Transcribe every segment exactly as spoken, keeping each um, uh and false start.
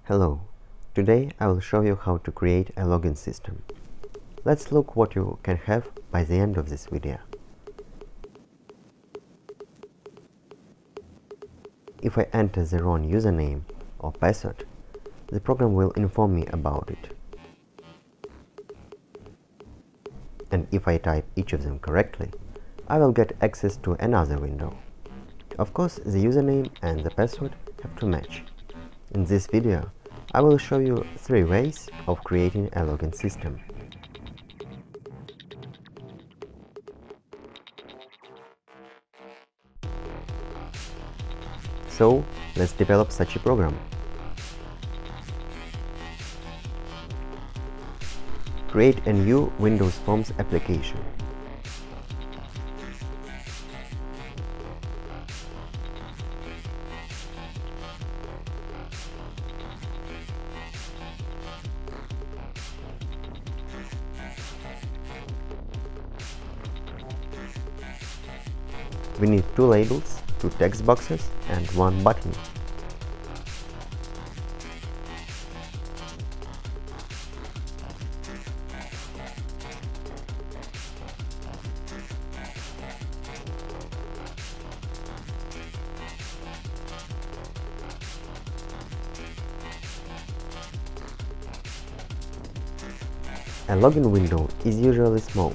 Hello, today I will show you how to create a login system. Let's look what you can have by the end of this video. If I enter the wrong username or password, the program will inform me about it. And if I type each of them correctly, I will get access to another window. Of course, the username and the password have to match. In this video, I will show you three ways of creating a login system. So, let's develop such a program. Create a new Windows Forms application. We need two labels, two text boxes, and one button. A login window is usually small.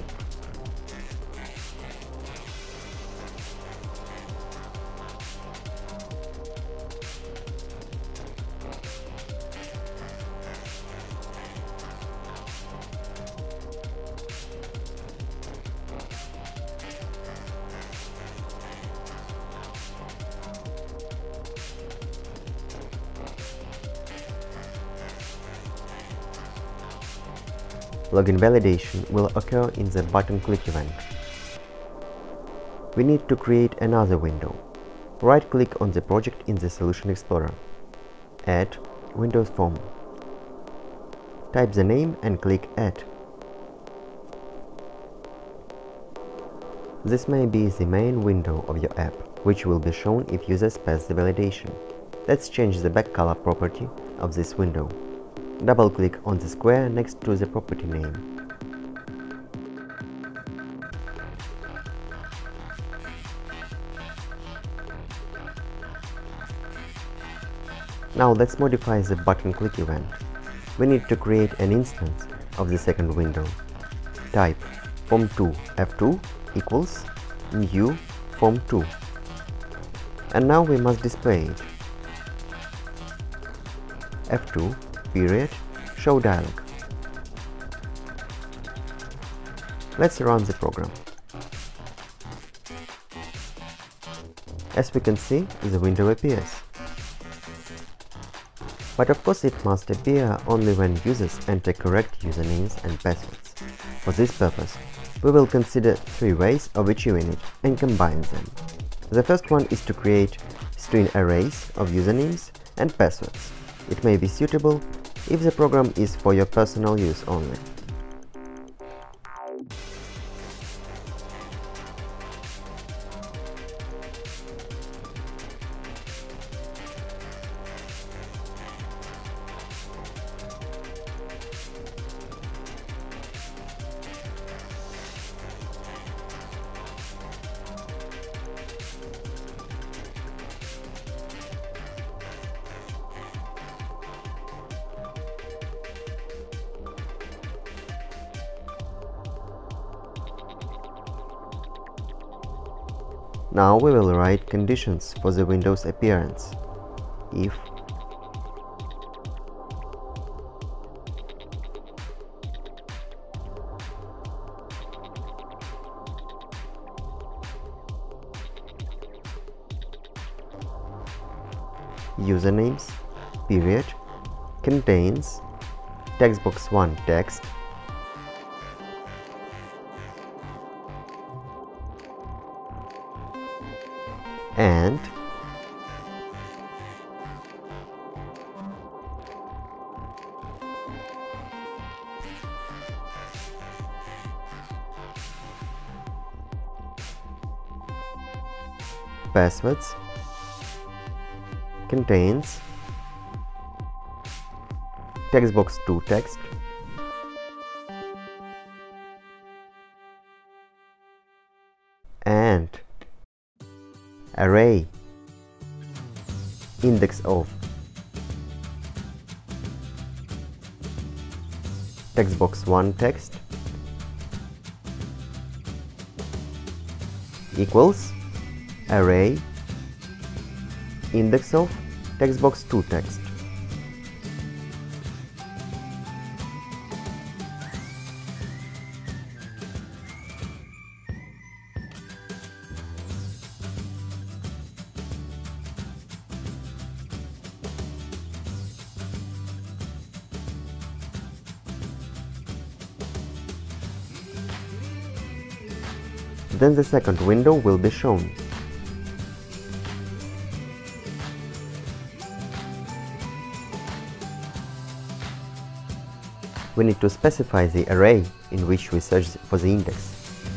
Login validation will occur in the button click event. We need to create another window. Right-click on the project in the Solution Explorer. Add Windows Form. Type the name and click Add. This may be the main window of your app, which will be shown if users pass the validation. Let's change the back color property of this window. Double-click on the square next to the property name. Now let's modify the button click event. We need to create an instance of the second window. Type form two f two equals new form two. And now we must display it. f two period show dialog. Let's run the program. As we can see, the window appears. But of course it must appear only when users enter correct usernames and passwords. For this purpose, we will consider three ways of achieving it and combine them. The first one is to create string arrays of usernames and passwords. It may be suitable if the program is for your personal use only. Now we will write conditions for the window's appearance. If usernames period contains textbox one text and passwords contains textbox two text, and array index of textbox one text equals array index of textbox two text. Then the second window will be shown. We need to specify the array in which we search for the index.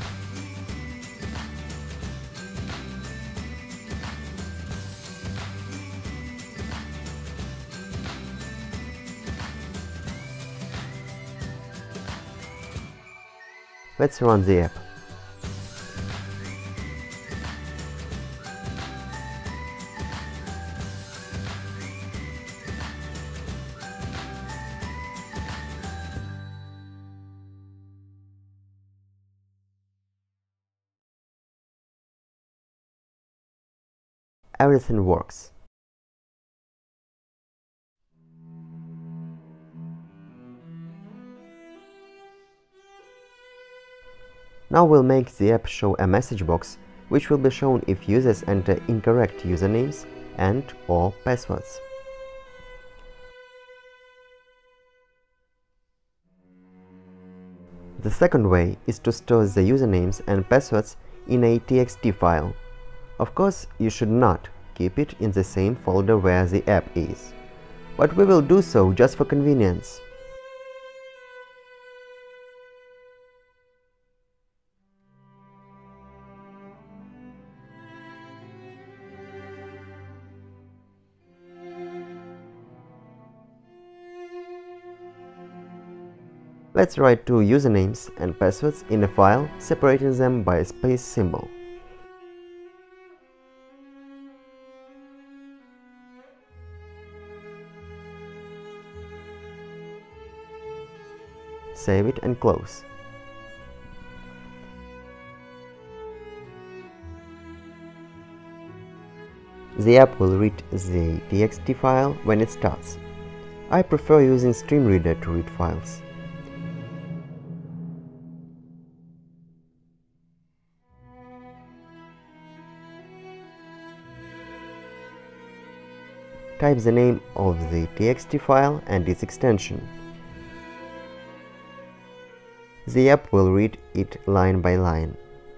Let's run the app. Everything works. Now we'll make the app show a message box which will be shown if users enter incorrect usernames and or passwords. The second way is to store the usernames and passwords in a T X T file. Of course, you should not keep it in the same folder where the app is, but we will do so just for convenience. Let's write two usernames and passwords in a file, separating them by a space symbol. Save it and close. The app will read the T X T file when it starts. I prefer using StreamReader to read files. Type the name of the T X T file and its extension. The app will read it line by line.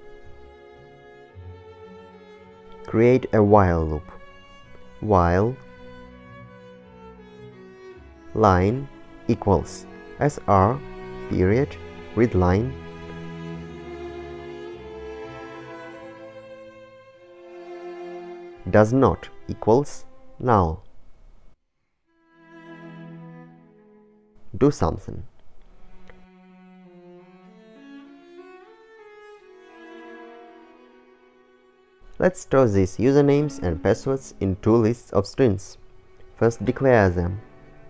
Create a while loop. While line equals sr period read line does not equals null. Do something. Let's store these usernames and passwords in two lists of strings. First, declare them.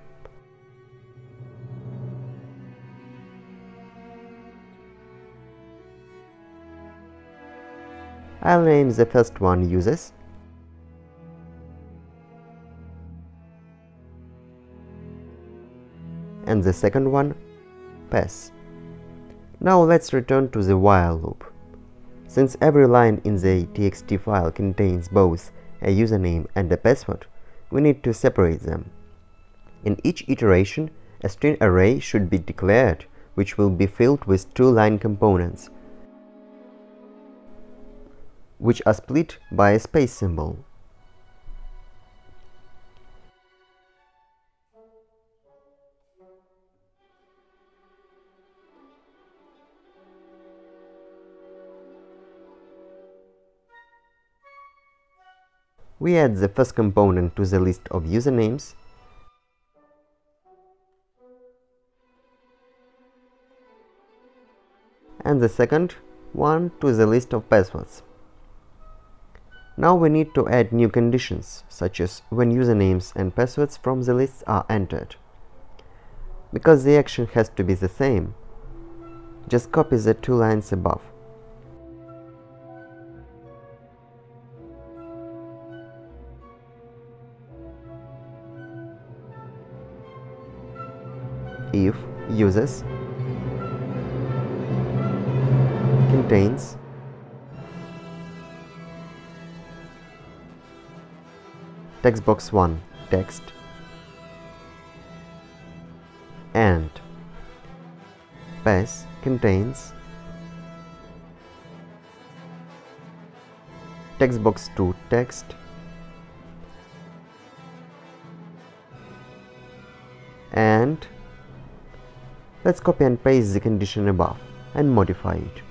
I'll name the first one users and the second one pass. Now let's return to the while loop. Since every line in the T X T file contains both a username and a password, we need to separate them. In each iteration, a string array should be declared, which will be filled with two line components, which are split by a space symbol. We add the first component to the list of usernames and the second one to the list of passwords. Now we need to add new conditions, such as when usernames and passwords from the lists are entered. Because the action has to be the same, just copy the two lines above. If users contains textbox one text and pass contains textbox two text and let's copy and paste the condition above and modify it.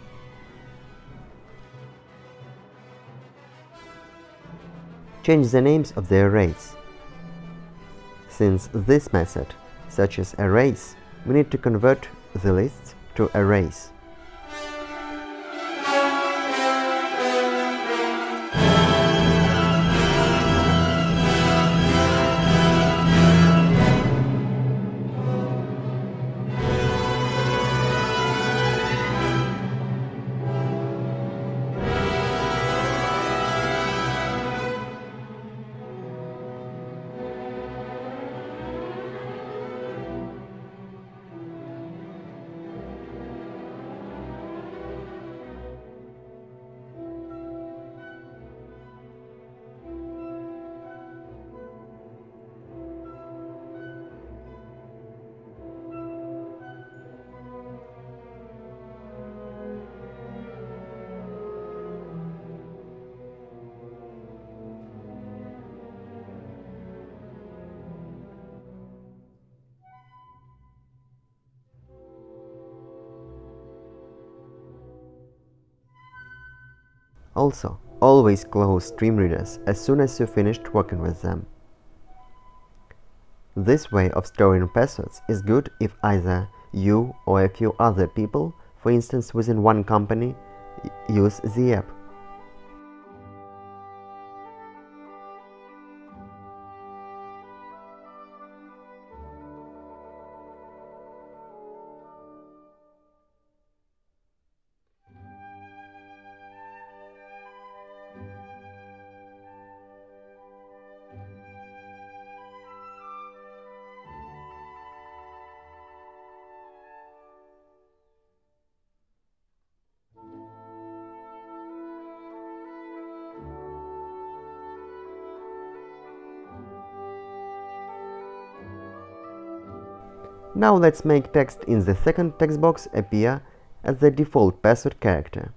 Change the names of the arrays. Since this method searches arrays, we need to convert the lists to arrays. Also, always close stream readers as soon as you finished working with them. This way of storing passwords is good if either you or a few other people, for instance within one company, use the app. Now let's make text in the second text box appear as the default password character.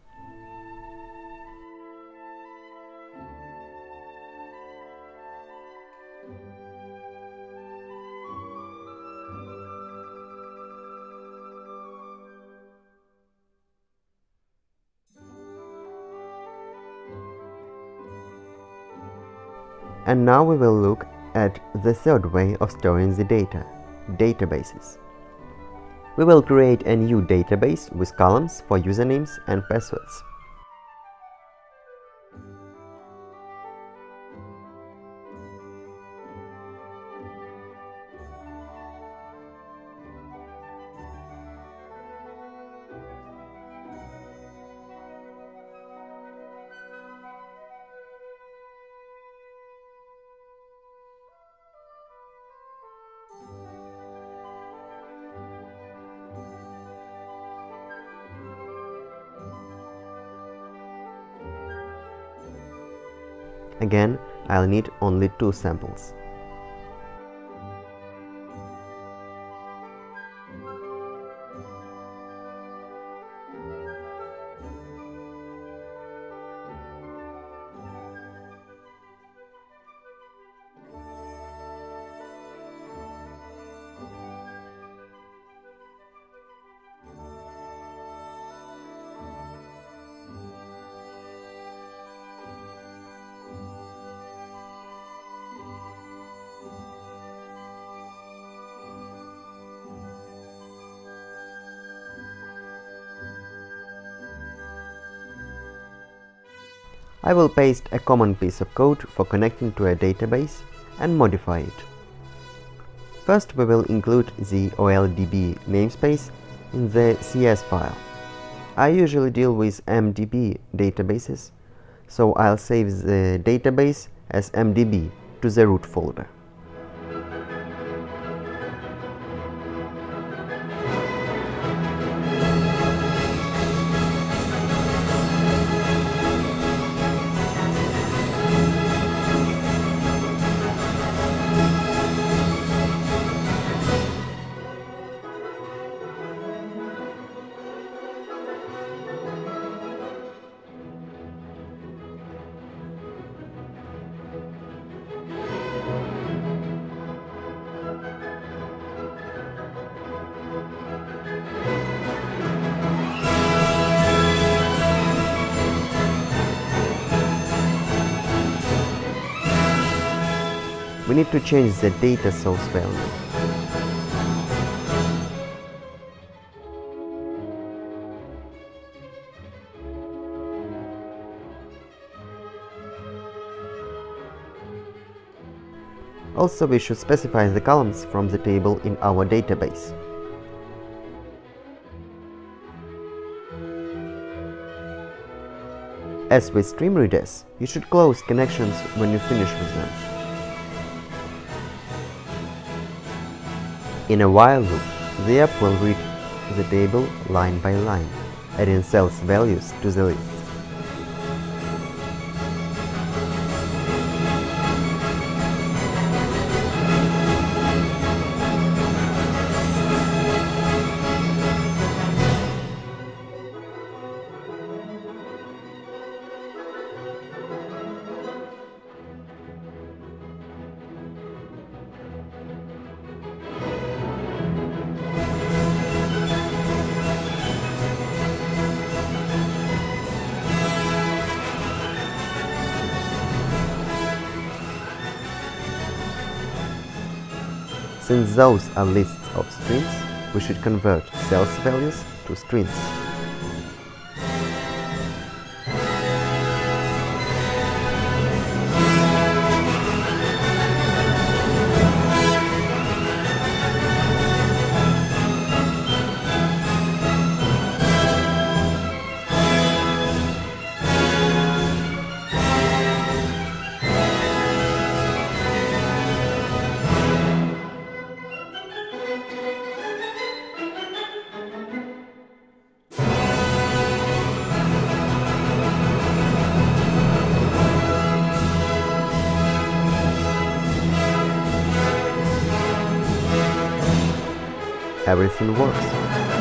And now we will look at the third way of storing the data. Databases. We will create a new database with columns for usernames and passwords. Again, I'll need only two samples. I will paste a common piece of code for connecting to a database and modify it. First, we will include the O L D B namespace in the C S file. I usually deal with M D B databases, so I'll save the database as M D B to the root folder. We need to change the data source value. Also, we should specify the columns from the table in our database. As with stream readers, you should close connections when you finish with them. In a while loop, the app will read the table line by line, adding cells values to the list. Since those are lists of strings, we should convert cells values to strings. Everything works.